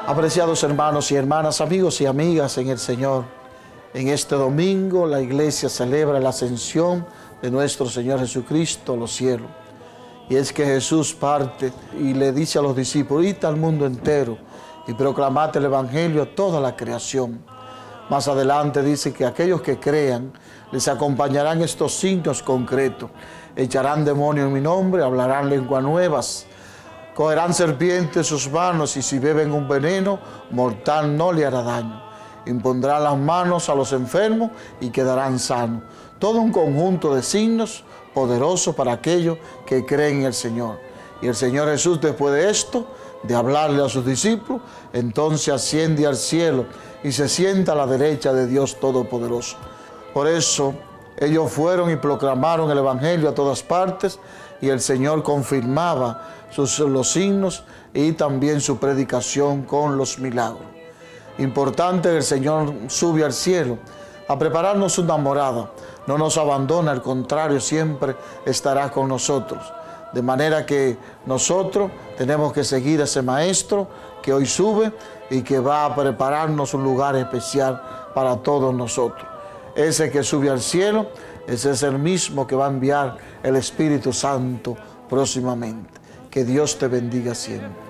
Apreciados hermanos y hermanas, amigos y amigas en el Señor, en este domingo la Iglesia celebra la ascensión de nuestro Señor Jesucristo a los cielos. Y es que Jesús parte y le dice a los discípulos: id al mundo entero y proclamad el Evangelio a toda la creación. Más adelante dice que aquellos que crean les acompañarán estos signos concretos: echarán demonios en mi nombre, hablarán lenguas nuevas, cogerán serpientes en sus manos, y si beben un veneno mortal no le hará daño. Impondrán las manos a los enfermos y quedarán sanos. Todo un conjunto de signos poderosos para aquellos que creen en el Señor. Y el Señor Jesús, después de esto, de hablarle a sus discípulos, entonces asciende al cielo y se sienta a la derecha de Dios Todopoderoso. Por eso ellos fueron y proclamaron el Evangelio a todas partes, y el Señor confirmaba los signos y también su predicación con los milagros. Importante que el Señor sube al cielo a prepararnos una morada. No nos abandona, al contrario, siempre estará con nosotros. De manera que nosotros tenemos que seguir a ese Maestro que hoy sube y que va a prepararnos un lugar especial para todos nosotros. Ese que sube al cielo, ese es el mismo que va a enviar el Espíritu Santo próximamente. Que Dios te bendiga siempre.